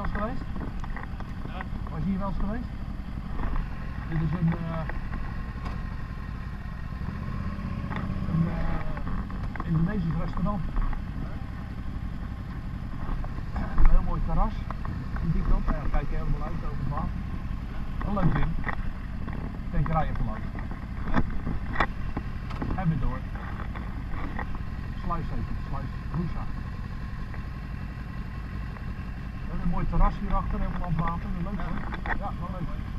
wel eens geweest? Ja. Was je hier wel eens geweest? Dit is een Indonesisch restaurant. Een heel mooi terras. Die kant, ja, kijk je helemaal uit over het water. Een leuk ding. Tankerij even langs. En weer door. Sluis heet het, Sluis Roesa. En een mooi terras hierachter, helemaal aan het water. Leuk hoor. Ja, wel leuk.